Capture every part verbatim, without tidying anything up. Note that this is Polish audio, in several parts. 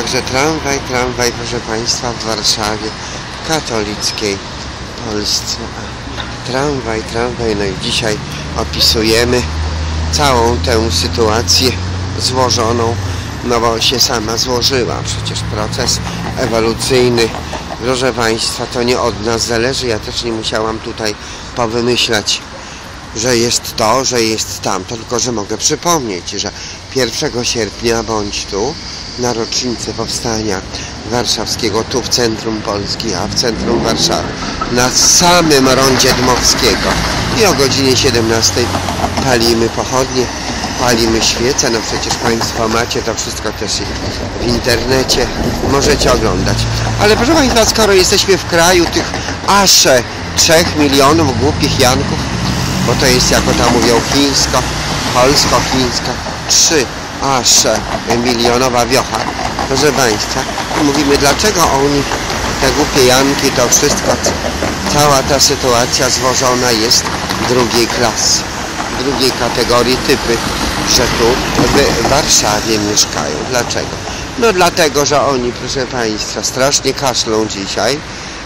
Także tramwaj, tramwaj, proszę Państwa, w Warszawie katolickiej Polsce. A, tramwaj, tramwaj, no i dzisiaj opisujemy całą tę sytuację złożoną, no bo się sama złożyła. Przecież proces ewolucyjny, proszę Państwa, to nie od nas zależy. Ja też nie musiałam tutaj powymyślać, że jest to, że jest tamto, tylko że mogę przypomnieć, że pierwszego sierpnia bądź tu na rocznicę powstania warszawskiego, tu w centrum Polski, a w centrum Warszawy, na samym rondzie Dmowskiego, i o godzinie siedemnastej palimy pochodnie, palimy świece. No przecież Państwo macie to wszystko też w internecie, możecie oglądać. Ale proszę Państwa, skoro jesteśmy w kraju tych aż trzech milionów głupich Janków, bo to jest, jako tam mówią, chińsko, polsko-chińska, trzy aż milionowa wiocha, proszę Państwa, mówimy, dlaczego oni, te głupie Janki, to wszystko, cała ta sytuacja złożona jest drugiej klasy, drugiej kategorii, typy, że tu w Warszawie mieszkają. Dlaczego? No dlatego, że oni, proszę Państwa, strasznie kaszlą dzisiaj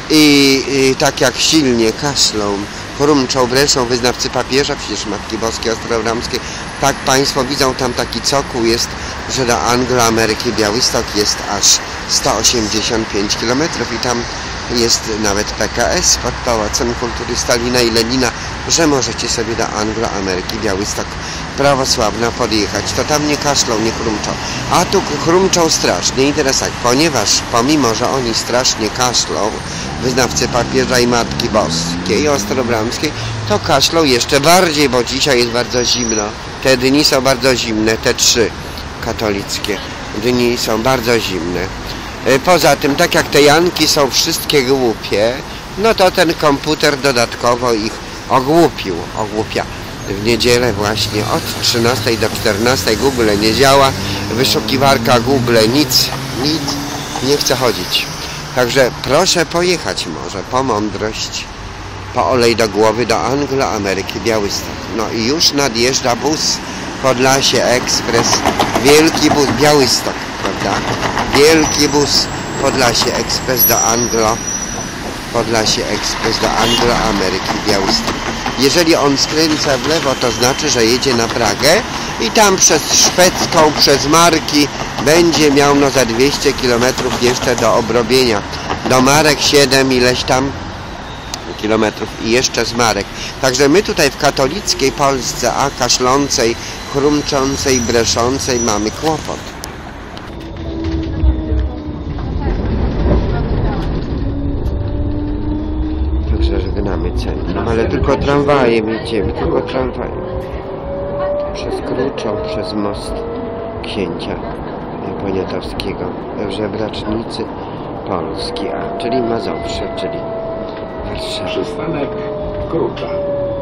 i, i tak jak silnie kaszlą, chrumczą, breszą wyznawcy papieża, przecież Matki Boskiej Ostrowramskiej, tak Państwo widzą, tam taki cokół jest, że do Anglo-Ameryki Białystok jest aż sto osiemdziesiąt pięć kilometrów i tam jest nawet P K S pod Pałacem Kultury Stalina i Lenina, że możecie sobie do Anglo-Ameryki Białystok prawosławna podjechać. To tam nie kaszlą, nie chrumczą. A tu chrumczą strasznie. I teraz tak, ponieważ pomimo, że oni strasznie kaszlą, wyznawcy papieża i Matki Boskiej i Ostrowramskiej, to kaszlą jeszcze bardziej, bo dzisiaj jest bardzo zimno. Te dni są bardzo zimne, te trzy katolickie dni są bardzo zimne. Poza tym, tak jak te Janki są wszystkie głupie, no to ten komputer dodatkowo ich ogłupił, ogłupia. W niedzielę właśnie od trzynastej do czternastej Google nie działa, wyszukiwarka Google nic, nic nie chce chodzić. Także proszę pojechać może po mądrość, po olej do głowy do Anglo-Ameryki Białystok. No i już nadjeżdża bus Podlasie Ekspres, wielki bus, Białystok, prawda? Wielki bus Podlasie Ekspres do Anglo, Podlasie Ekspres do Anglo-Ameryki Białystok. Jeżeli on skręca w lewo, to znaczy, że jedzie na Pragę i tam przez Szwedzką, przez Marki będzie miał no za dwieście kilometrów jeszcze do obrobienia. Do Marek siedem ileś tam kilometrów i jeszcze z Marek. Także my tutaj w katolickiej Polsce, a kaszlącej, chrumczącej, breszącej mamy kłopot. Także żegnamy centrum, ale tylko tramwajem jedziemy, tylko tramwajem. Przez Kruczą, przez most księcia Poniatowskiego w Żebracznicy Polski, a czyli Mazowsze, czyli Warszawa. Przystanek Krucza.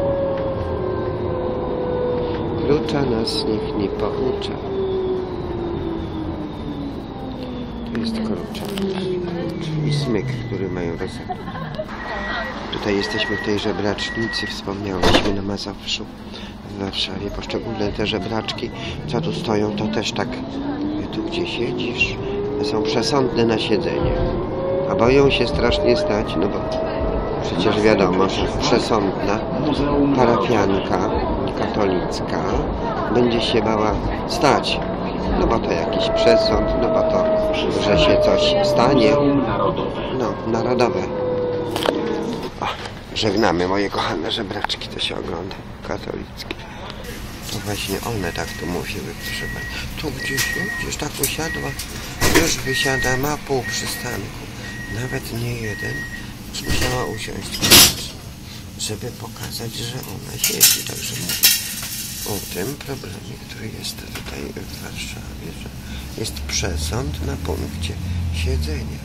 Krucza nas niech nie poucza. To jest Krucza. I smyk, który mają rozetę. Tutaj jesteśmy w tej żebracznicy, wspomniałyśmy, na Mazowszu w Warszawie. Poszczególne te żebraczki, co tu stoją, to też tak, tu gdzie siedzisz, są przesądne na siedzenie. A boją się strasznie stać, no bo przecież wiadomo, że przesądna parafianka katolicka będzie się bała stać. No bo to jakiś przesąd, no bo to, że się coś stanie. No, narodowe. O, żegnamy moje kochane żebraczki, to się ogląda, katolickie. To właśnie one tak tu mówiły, proszę Państwa. Tu gdzieś, gdzieś tak usiadła, już wysiada, ma pół przystanku. Nawet nie jeden. Już musiała usiąść, żeby pokazać, że ona siedzi. Także mówię o tym problemie, który jest tutaj w Warszawie, że jest przesąd na punkcie siedzenia.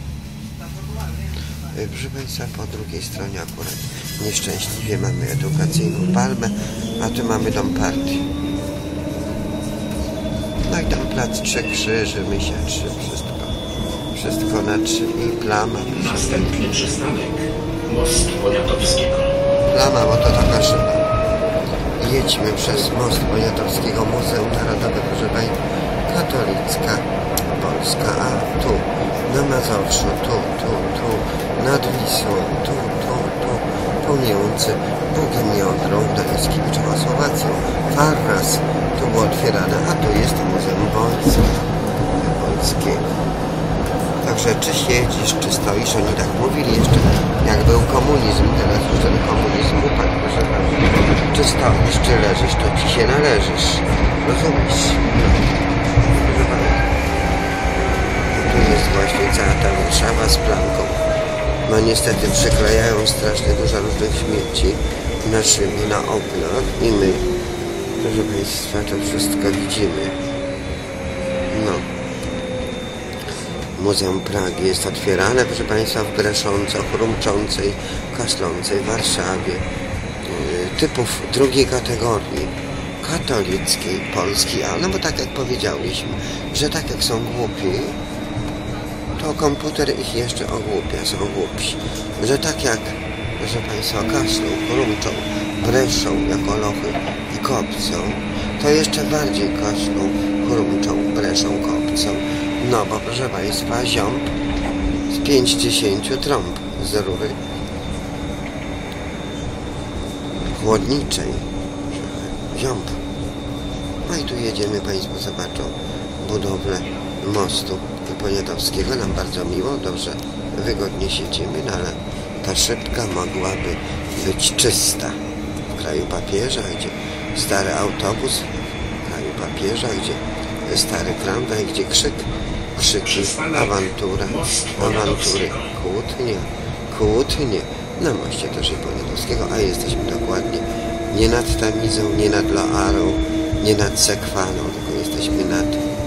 Proszę Państwa, po drugiej stronie akurat nieszczęśliwie mamy edukacyjną palmę, a tu mamy dom partii. No i tam plac Trzech Krzyży, Mysia trzy, wszystko. Wszystko na trzy i plama. Następny przystanek Most Poniatowskiego. Plama, bo to taka szyba. Jedźmy przez Most Poniatowskiego, Muzeum Narodowe, proszę Państwa, katolicka Polska, a Mazowszu, tu, tu, tu, nad Wisłą, tu, tu, tu, tu Niemcy, Bugiem Jądrą, Gdańskim, Czechosłowacją, Farras, tu było otwierane, a tu jest Muzeum Wojska Polskiego. Także czy siedzisz, czy stoisz, oni tak mówili jeszcze, jak był komunizm, teraz już ten komunizm upadł, proszę pana. Czy stoisz, czy leżysz, to ci się należysz. Rozumiesz? Proszę pana. Tu jest właśnie cała ta Warszawa z plamką. No niestety przyklejają strasznie dużo różnych śmieci na szyby, na oknach i my, proszę państwa, to wszystko widzimy. No. Muzeum Pragi jest otwierane, proszę państwa, w bresząco, chrumczącej, kaszlącej Warszawie. Typów drugiej kategorii, katolickiej, Polski, a no bo tak jak powiedzieliśmy, że tak jak są głupi, to komputer ich jeszcze ogłupia, są głupsi. Że tak jak, proszę państwa, kaszlą, chrumczą, breszą jako lochy i kopcą, to jeszcze bardziej kaszlą, chrumczą, breszą, kopcą. No bo proszę państwa, ziąb z pięćdziesięciu trąb z rury chłodniczej. Ziąb. No i tu jedziemy, państwo zobaczą budowlę mostu Poniatowskiego. Nam bardzo miło, dobrze, wygodnie siedzimy, no ale ta szybka mogłaby być czysta. W kraju papieża, gdzie stary autobus, w kraju papieża, gdzie stary tramwaj, gdzie krzyk, krzyki, awantura, awantury, kłótnie, kłótnie. Na moście też i Poniatowskiego, a jesteśmy dokładnie nie nad Tamizą, nie nad Loarą, nie nad Sekwaną, tylko jesteśmy nad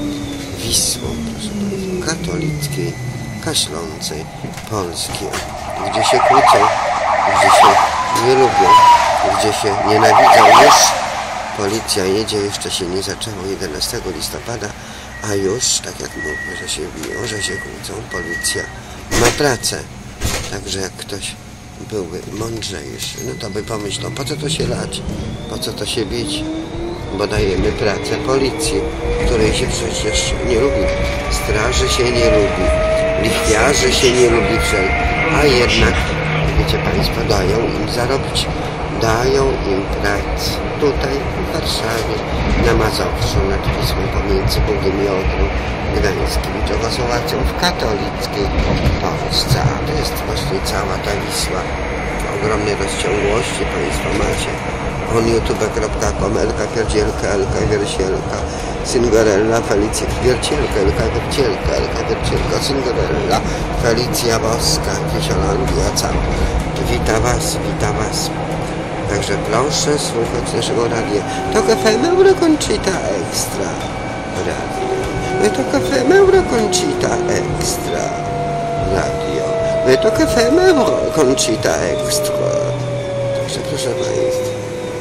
Wisłą, proszę państwa, katolickiej, kaszlącej, polskiej, gdzie się kłócą, gdzie się nie lubią, gdzie się nienawidzą. Już policja jedzie, jeszcze się nie zaczęło jedenastego listopada, a już, tak jak mówię, że się biją, że się kłócą, policja ma pracę. Także jak ktoś byłby mądrzejszy, no to by pomyślał, po co to się lać, po co to się bić, bo dajemy pracę policji, której się przecież nie lubi, straży się nie lubi, lichwiarzy się nie lubi, a jednak, wiecie państwo, dają im zarobić, dają im pracę tutaj w Warszawie, na Mazowszu, nad Wisłą, pomiędzy Bugiem Jądrą, Gdańskim i Czechosłowacją, w katolickiej Polsce. A to jest właśnie cała ta Wisła w ogromnej rozciągłości, państwo macie. on youtube kropka com, Elka Pierdzielka, Elka Wiercielka, Cinderella, Felicja Wiercielka, Elka Wiercielka, Elka Wiercielka, Cinderella, Felicja Boska, Kisiolandia cała. Wita was, wita was. Także proszę słuchać naszego radia. To Caffè Mauro Concita Extra Radio. To Caffè Mauro Concita Extra Radio. To Caffè Mauro Concita Extra. Także proszę państwa,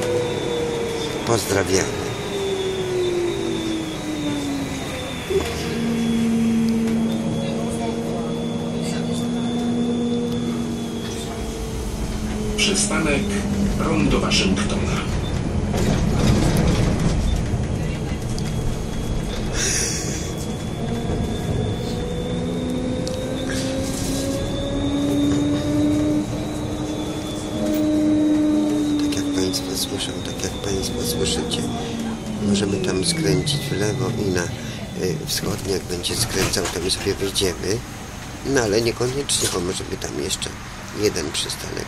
pozdrawiamy. Przystanek Rondo Waszyngtona. Tak jak państwo słyszą, tak jak państwo słyszycie, możemy tam skręcić w lewo i na y, wschodnie, jak będzie skręcał, tam sobie wyjdziemy. No ale niekoniecznie, bo może by tam jeszcze jeden przystanek.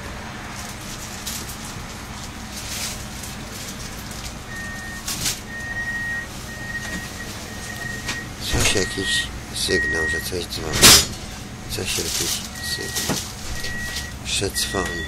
Coś jakiś sygnał, że coś dzwoni. Coś jakiś sygnał. Przedzwoni.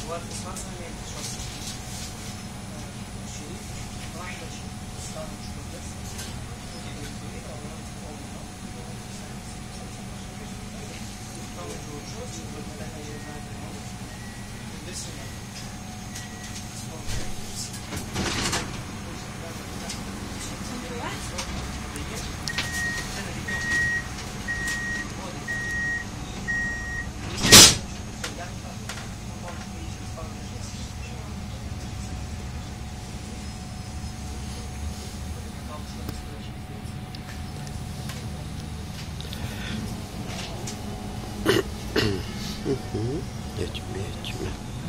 Mhm. Jedźmy, jedźmy.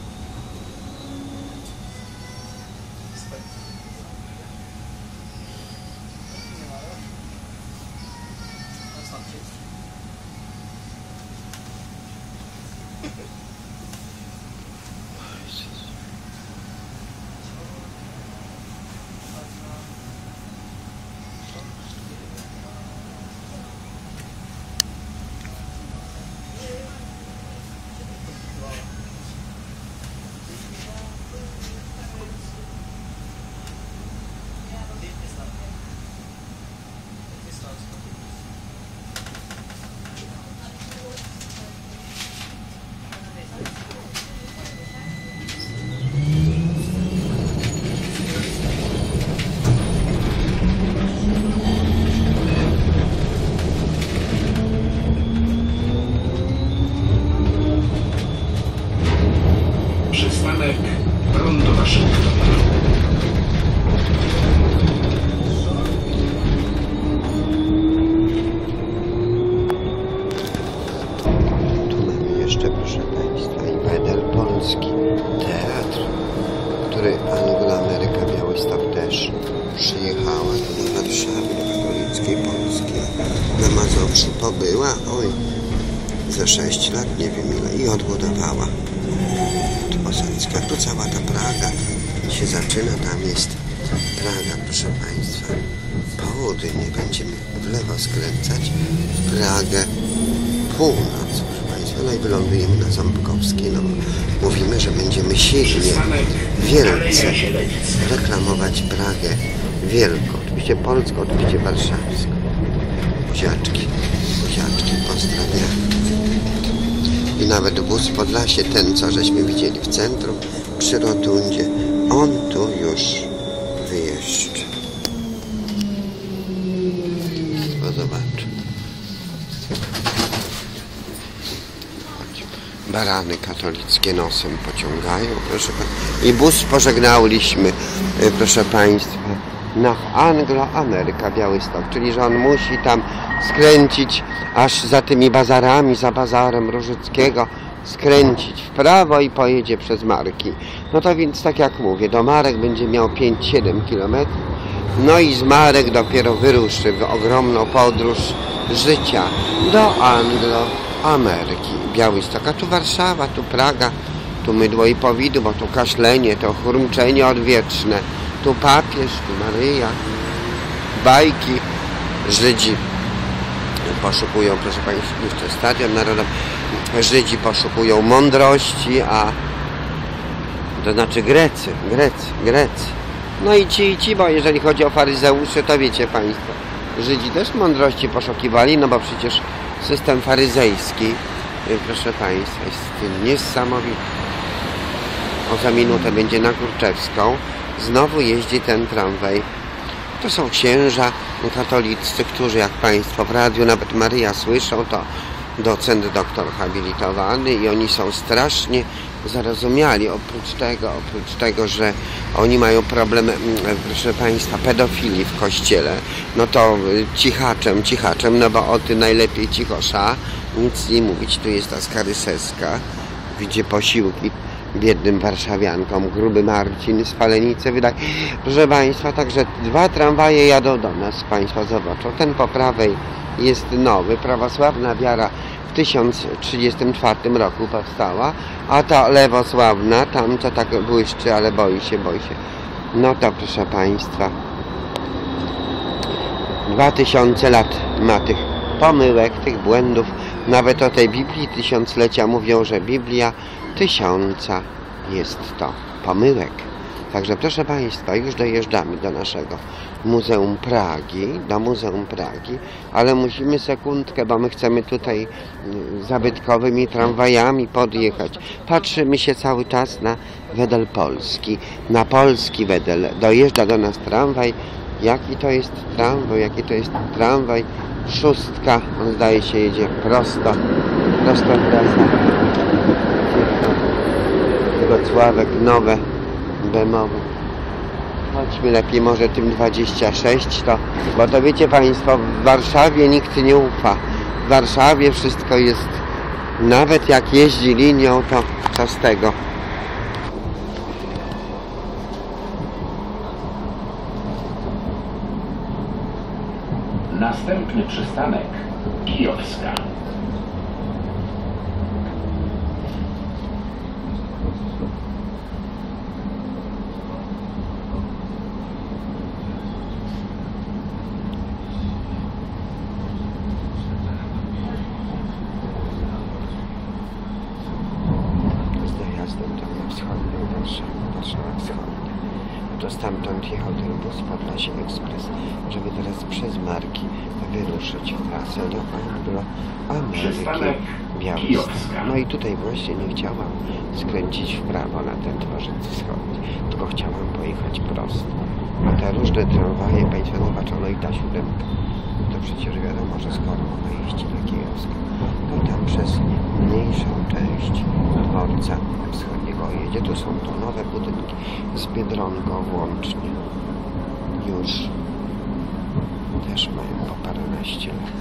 Przystanek Bron do Waszyngtona. Tu mamy jeszcze, proszę Państwa, i medal polski, teatr, który Anglo-Ameryka Białystok też przyjechała tu do Warszawy, do katolickiej Polski. Na Mazowszu pobyła, oj, za sześć lat, nie wiem ile, i odbudowała. Tu Posadzka, tu cała ta Praga się zaczyna, tam jest Praga, proszę Państwa. Południe, będziemy w lewo skręcać, w Pragę, północ, proszę Państwa, no i wylądujemy na Ząbkowskiej. No, mówimy, że będziemy silnie, wielce reklamować Pragę wielką, oczywiście polską, oczywiście warszawską. Buziaczki, buziaczki, pozdrawiam. I nawet wóz Podlasie, ten co żeśmy widzieli w centrum, przy rotundzie, on tu już wyjeżdża. Bo zobaczę. Barany katolickie nosem pociągają, proszę Państwa. I bus pożegnaliśmy, proszę Państwa, na Anglo-Ameryka Białystok, czyli że on musi tam skręcić aż za tymi bazarami, za bazarem Różyckiego, skręcić w prawo i pojedzie przez Marki. No to więc tak jak mówię, do Marek będzie miał pięć siedem kilometrów, no i z Marek dopiero wyruszy w ogromną podróż życia do Anglo-Ameryki Białystok. A tu Warszawa, tu Praga, tu mydło i powidło, tu kaszlenie, to chrumczenie odwieczne, tu papież, tu Maryja, bajki. Żydzi poszukują, proszę Państwa, jeszcze Stadion Narodowy, Żydzi poszukują mądrości, a to znaczy Grecy, Grecy, Grecy. No i ci, i ci, bo jeżeli chodzi o faryzeuszy, to wiecie Państwo, Żydzi też mądrości poszukiwali, no bo przecież system faryzejski, proszę Państwa, jest niesamowity. O za minutę będzie na Kurczewską. Znowu jeździ ten tramwaj. To są księża katoliccy, którzy, jak Państwo w radiu, nawet Maryja słyszą, to docent, doktor habilitowany, i oni są strasznie zarozumiali. Oprócz tego, oprócz tego, że oni mają problem, proszę Państwa, pedofilii w kościele, no to cichaczem, cichaczem, no bo o ty najlepiej cichosza, nic nie mówić. Tu jest ta Skaryseska, gdzie posiłki biednym warszawiankom, Gruby Marcin, Spalenice wydaje. Proszę Państwa, także dwa tramwaje jadą do nas, Państwo zobaczą. Ten po prawej jest nowy, prawosławna wiara w tysiąc trzydziestym czwartym roku powstała, a ta lewosławna, tam co tak błyszczy, ale boi się, boi się. No to proszę Państwa, dwa tysiące lat ma tych pomyłek, tych błędów. Nawet o tej Biblii tysiąclecia mówią, że Biblia tysiąca jest to pomyłek. Także proszę Państwa, już dojeżdżamy do naszego Muzeum Pragi, do Muzeum Pragi, ale musimy sekundkę, bo my chcemy tutaj zabytkowymi tramwajami podjechać. Patrzymy się cały czas na Wedel Polski, na polski Wedel. Dojeżdża do nas tramwaj. Jaki to jest tramwaj, jaki to jest tramwaj? Szóstka, on zdaje się jedzie prosto, prosto prosto. Wrocławek, nowe, bemowe. Chodźmy lepiej może tym dwadzieścia sześć, to, bo to wiecie Państwo, w Warszawie nikt nie ufa. W Warszawie wszystko jest, nawet jak jeździ linią, to co z tego? Następny przystanek Kijowska. Warszawa Wschodnia. To stamtąd jechał ten bus Podlasie Ekspres, żeby teraz przez Marki wyruszyć w trasę do Ameryki Białystok. No i tutaj właśnie nie chciałam skręcić w prawo na ten dworzec wschodni, tylko chciałam pojechać prosto. A te różne tramwaje, Państwo zobaczono, i ta siódemka, to przecież wiadomo, że skoro ona jeździ na Kijowską, to tam przez mniejszą część dworca wschodniego jedzie. Tu są to nowe budynki z Biedronką włącznie. Już też mają po paręnaście lat.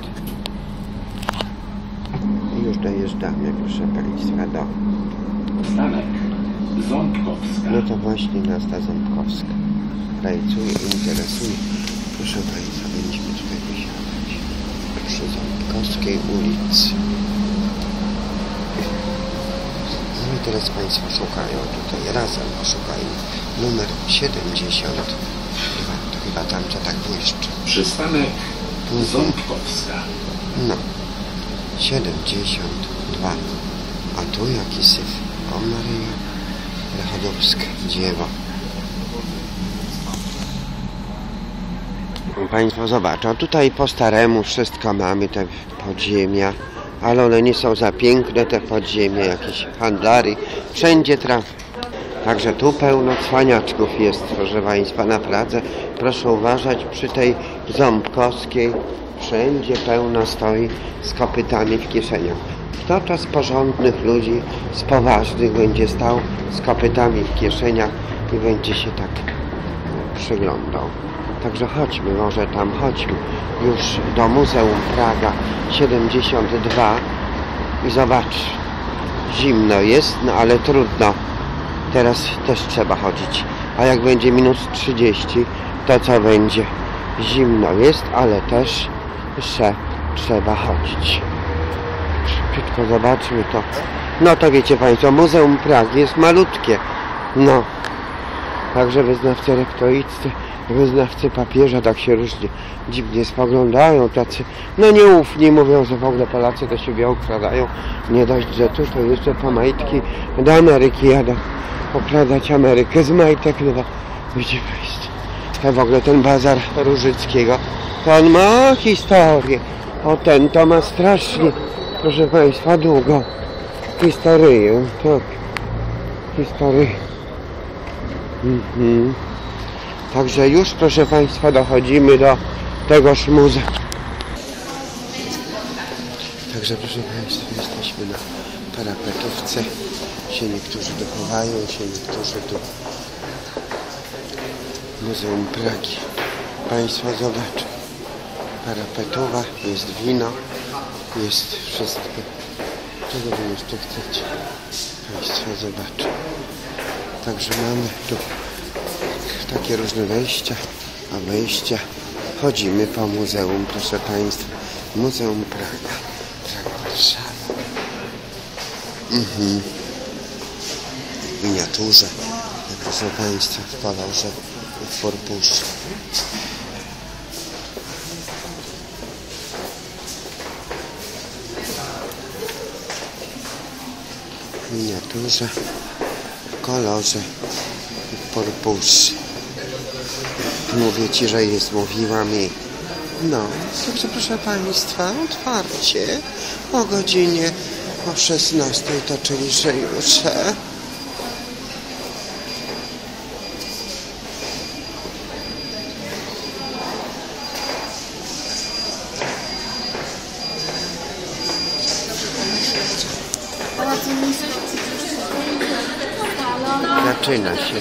I już dojeżdżamy, proszę Państwa, do Stanek Ząbkowska. No to właśnie nas ta Ząbkowska rajcuje, interesuje. Proszę Państwa, będziemy tutaj wysiadać przy Ząbkowskiej ulicy. No i teraz Państwo szukają tutaj, razem poszukają numer siedemdziesiąt dwa. To chyba tam, że tak błyszczy. Przystanek Ząbkowska. No, siedemdziesiąt dwa. A tu jaki syf. O Maryja Rechodowska, dziewo. Państwo zobaczą, tutaj po staremu wszystko mamy, te podziemia, ale one nie są za piękne, te podziemia, jakieś handlary, wszędzie traf. Także tu pełno cwaniaczków jest, proszę Państwa, na Pradze. Proszę uważać, przy tej Ząbkowskiej wszędzie pełno stoi z kopytami w kieszeniach. Kto to z porządnych ludzi, z poważnych będzie stał z kopytami w kieszeniach i będzie się tak przyglądał. Także chodźmy, może tam chodźmy już do Muzeum Praga siedemdziesiąt dwa i zobacz, zimno jest, no ale trudno, teraz też trzeba chodzić, a jak będzie minus trzydzieści, to co będzie? Zimno jest, ale też jeszcze trzeba chodzić. Szybciutko zobaczmy to. No to wiecie Państwo, Muzeum Pragi jest malutkie, no, także wyznawcy rektoiccy, wyznawcy papieża tak się różnie dziwnie spoglądają, tacy no nieufni, mówią, że w ogóle Polacy do siebie okradają. Nie dość, że tu to jeszcze po majtki do Ameryki jadą okradać Amerykę z majtek. No bo wiecie Państwo, to w ogóle ten bazar Różyckiego, to on ma historię. O, ten to ma strasznie, proszę Państwa, długo historię, tak, historię. Mhm. Także już, proszę Państwa, dochodzimy do tegoż muzeum. Także, proszę Państwa, jesteśmy na parapetówce. Się niektórzy dochowają, się niektórzy tu. Muzeum Pragi. Państwo zobaczą. Parapetowa, jest wino, jest wszystko. Czego wy jeszcze chcecie? Państwo zobaczą. Także mamy tu takie różne wejścia, a wejścia. Chodzimy po muzeum, proszę Państwa. Muzeum Praga. Praga, Warszawa. Mhm. W miniaturze, proszę Państwa, w kolorze, w korpusie. W miniaturze, w kolorze purpurzy. Mówię Ci, że jest, mówiłam jej. No, także proszę Państwa, otwarcie o godzinie o szesnastej, to czyli że już. Zaczyna się.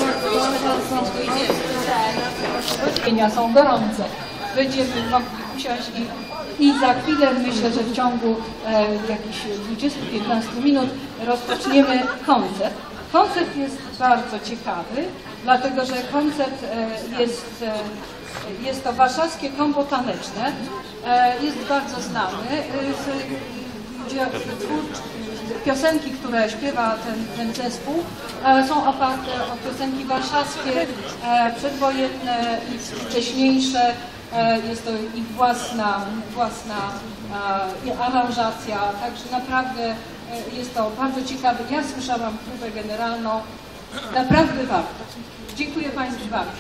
Spotkania są gorące. Będziemy mogli usiąść i, i za chwilę, myślę, że w ciągu e, jakichś dwudziestu do piętnastu minut rozpoczniemy koncert. Koncert jest bardzo ciekawy, dlatego że koncert e, jest, e, jest to warszawskie kombo taneczne. E, jest bardzo znany. E, Piosenki, które śpiewa ten, ten zespół, są oparte o piosenki warszawskie, przedwojenne i wcześniejsze. Jest to ich własna, własna aranżacja, także naprawdę jest to bardzo ciekawe. Ja słyszałam próbę generalną, naprawdę warto. Dziękuję Państwu bardzo.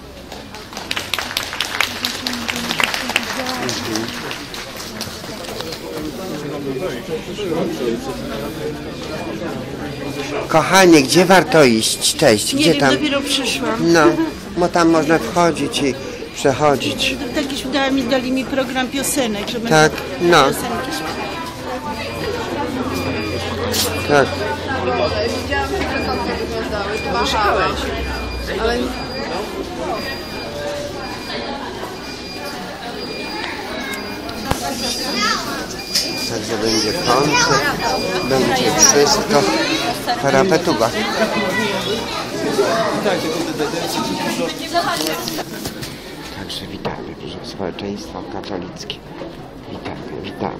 Kochanie, gdzie warto iść? Cześć, Nie gdzie wiem, tam? dopiero przyszłam. No, bo tam można wchodzić i przechodzić. Takiś dali mi, dali mi program piosenek, żeby Tak, no. piosenki śpiewać. Tak. Widziałam, jak te koty wyglądały. Tu machałeś. Ale... Także będzie koncert, będzie wszystko. Parapetuba. Także witamy, proszę, społeczeństwo katolickie. Witamy, witamy.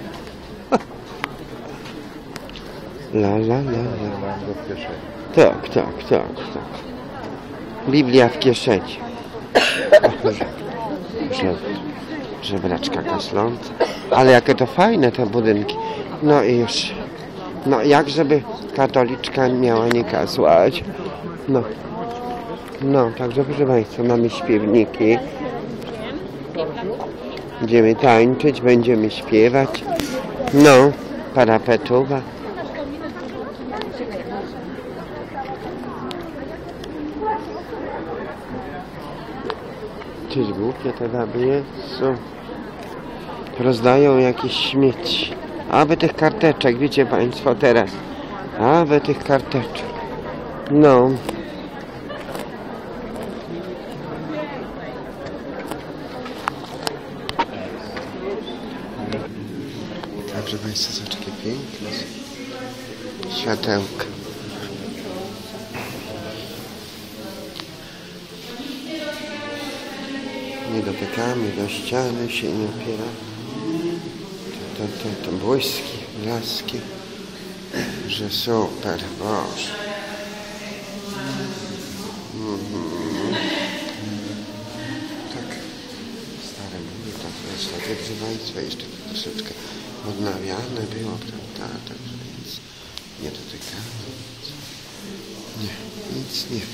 La la la la. Tak, tak, tak, tak. Biblia w kieszeni. O, że, że, żebraczka kasląca. Ale jakie to fajne te budynki. No i już. No jak żeby katoliczka miała nie kasłać. No. No, także proszę Państwa, mamy śpiewniki. Będziemy tańczyć, będziemy śpiewać. No, parapetuwa. Czyż głupie te baby jest? Rozdają jakieś śmieci. Aby tych karteczek, wiecie Państwo teraz. Aby tych karteczek. No. Także Państwo, są takie piękne światełka. Nie dotykamy do ściany, się nie opiera. To, to, to błyski, blaski, że super, Boże. Mm-hmm. Tak, stare mówię, tak jest, tak jak proszę Państwa, jeszcze troszeczkę odnawiane było, prawda, także nic nie dotykamy, nic, nie, nic nie.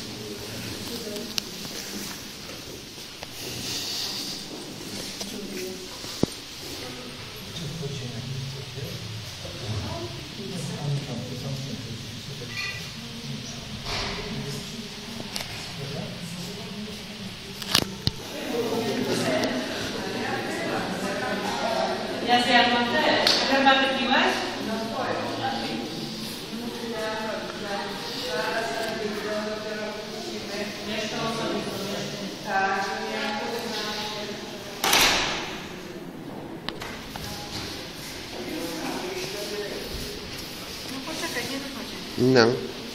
Ja zjadłam też. Herbatę piłaś? No swoją. Jeszcze osoby tak. No poczekaj, nie wychodzi. No.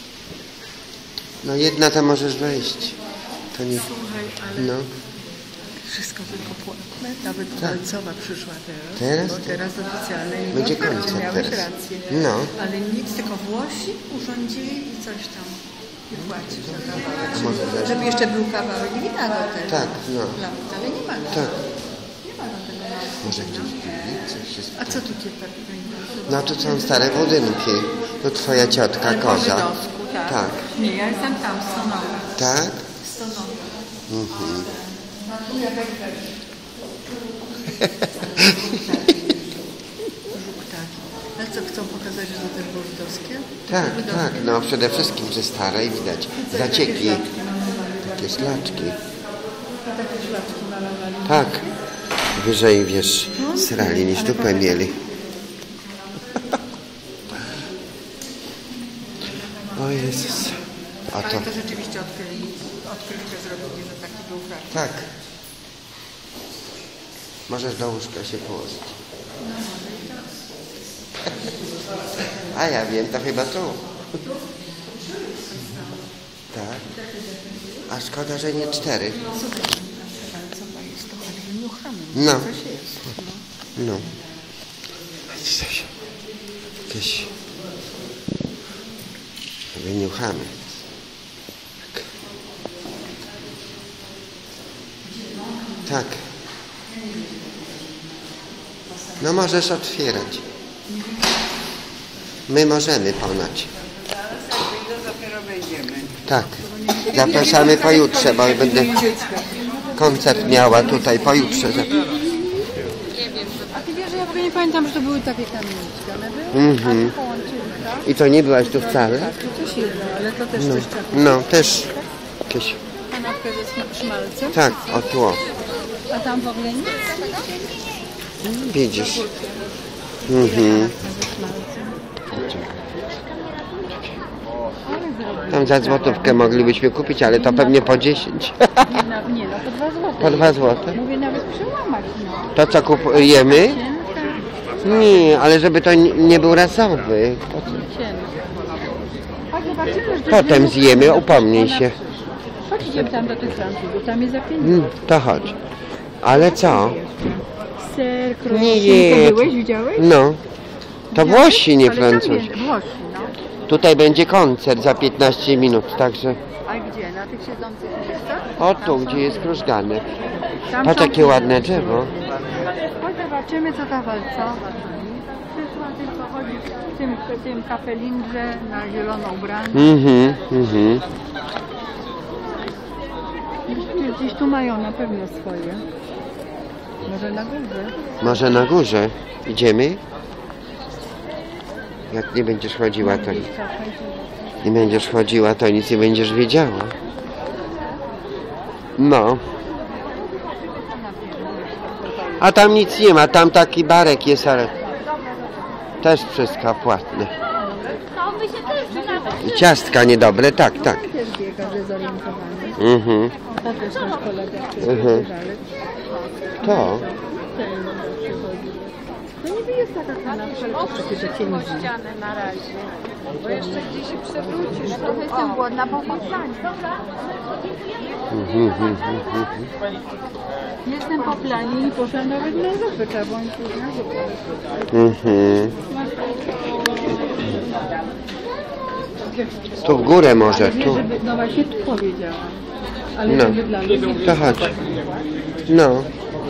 No jedna to możesz wejść. To nie... Słuchaj, ale No. wszystko tylko płatne. Nawet Tak. Walcowa przyszła teraz. Teraz Bo to- teraz oficjalnie nie Będzie ma wprawdzie, koncert miałeś teraz. rację. No. Ale nic, tylko Włosi urządzili i coś tam. I płacić za kawałek. A może też- Żeby jeszcze był kawałek wina do tego. Tak, no. Dla- Ale nie ma go. Tak. Nie ma do tego małego Może wina. gdzieś w piwnicy się A co tu cię tak No to są stare budynki. To twoja ciotka Ale po Koza. żydowsku, Tak. Tak. Nie, ja jestem tam, z Stonowa. Tak? Stonowa. Mhm. Żuk taki. Ale co, chcą pokazać, że to też było żydowskie? Tak, tak. No przede wszystkim przy starej widać zacieki. Takie szlaczki. Takie szlaczki malowali. Tak. Wyżej, wiesz, srali niż dupę mieli. O Jezus. A Ale to... to rzeczywiście odkryli, odkrycie zrobili, że taki był fakt. Tak. Możesz do łóżka się położyć. A ja wiem, to chyba tu. Tak. A szkoda, że nie cztery. No. No. Jakieś... Wyniuchamy. Tak. No możesz otwierać. My możemy ponoć. Tak. Zapraszamy pojutrze, bo będę koncert miała tutaj pojutrze. A ty wiesz, że ja w ogóle nie pamiętam, że to były takie kamieniczki. One były, Mhm. a tu połączyli, tak? I to nie byłaś tu wcale? Tak, to coś jedno, ale to też No, coś takiego. no też jakieś... Kanapkę ze szmalcem? Tak, o tło. A tam w ogóle nic? Widzisz. Mhm. Tam za złotówkę moglibyśmy kupić, ale to pewnie po dziesięć. Nie, no, nie, no to dwa złote. Po dwa złote. Mówię nawet przełamać, no. To co kupujemy? Nie, ale żeby to nie nie był rasowy. A zobaczymy, że Potem zjemy, upomnij się. Chodź, idziemy tam do tych Francuzów, tam jest za pięć. Mm, to chodź. Ale co? Ser, królewski. Nie je. To byłeś, widziałeś? No. To Włosi, nie Ale tam Francuzi. jest Włosi, no. Tutaj będzie koncert za piętnaście minut, także... A gdzie? Na tych siedzących miejscach? O Tam tu, są gdzie jest ludzie. krużganek. Tam Patrz są jakie ładne drzewo. Chodź zobaczymy, co ta walca. Przyszła tylko chodzić w tym, w tym kapelindrze na zielono ubranie. Mhm, mhm. Gdzieś, gdzieś tu mają na pewno swoje. Może na górze. Może na górze. Idziemy? Jak nie będziesz chodziła, to Gdzieś cofaj się. nie będziesz chodziła, to nic nie będziesz wiedziała. No. A tam nic nie ma, tam taki barek jest, ale też wszystko płatne. I ciastka niedobre, tak, tak. Też biega dezorientowany. Mhm. To też nasz kolega, Mhm. który To. No niby jest taka kanapka, ale to przecież że cię nie widzi. Na razie. Bo jeszcze gdzieś się przewrócisz. Trochę jestem głodna po planie. Mhm, mhm, mhm. Jestem po planie i poszłam nawet na zupę, trzeba było mi pójść na zupę. Mhm. Tu w górę może, Ale wie, tu. żeby, no właśnie tu powiedziałam. Ale No. żeby dla ludzi. To chodź. No.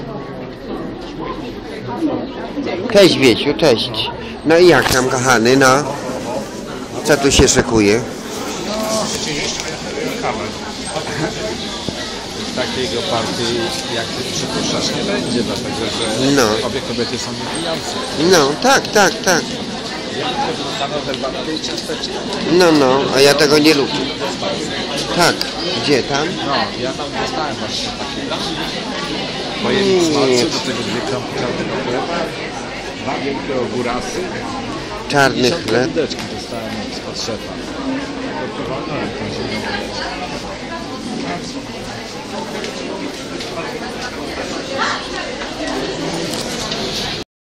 Cześć Wiesiu, cześć. No i jak tam kochany, no? Co tu się szykuje? Takiego partii jak ty przypuszczasz nie będzie, dlatego że No. obie kobiety są wypijające. No, tak, tak, tak. Ja dostanę herbatkę i ciasteczkę. No, no, a ja tego nie lubię. Tak, gdzie tam? No, ja tam dostałem właśnie takiego. Pojemnik smalcu, do tego dwie kromki czarnego chleba, dwa wielkie ogórasy. Czarny dziesiąt chleb. budeczki dostałem od, od szefa. Gotowałem tą ziemią.